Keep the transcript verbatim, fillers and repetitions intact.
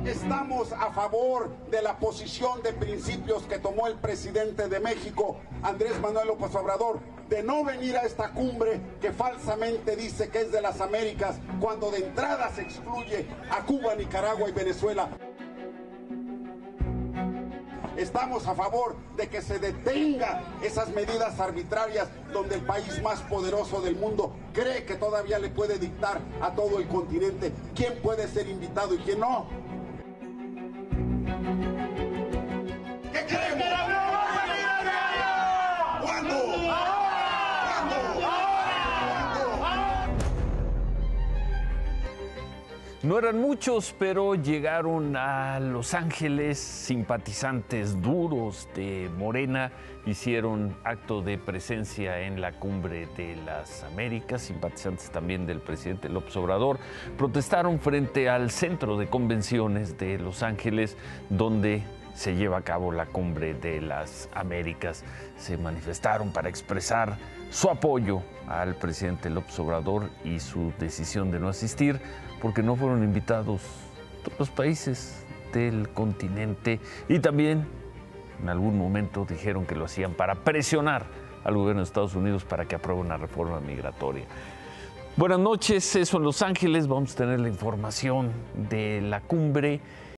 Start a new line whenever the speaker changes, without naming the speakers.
estamos a favor de la posición de principios que tomó el presidente de México, Andrés Manuel López Obrador, de no venir a esta cumbre que falsamente dice que es de las Américas, cuando de entrada se excluye a Cuba, Nicaragua y Venezuela. Estamos a favor de que se detenga esas medidas arbitrarias donde el país más poderoso del mundo cree que todavía le puede dictar a todo el continente quién puede ser invitado y quién no. ¿Qué queremos? ¿Cuándo?
No eran muchos, pero llegaron a Los Ángeles simpatizantes duros de Morena, hicieron acto de presencia en la Cumbre de las Américas, simpatizantes también del presidente López Obrador, protestaron frente al centro de convenciones de Los Ángeles, donde se lleva a cabo la Cumbre de las Américas. Se manifestaron para expresar su apoyo al presidente López Obrador y su decisión de no asistir, porque no fueron invitados todos los países del continente, y también en algún momento dijeron que lo hacían para presionar al gobierno de Estados Unidos para que apruebe una reforma migratoria. Buenas noches, eso en Los Ángeles. Vamos a tener la información de la cumbre.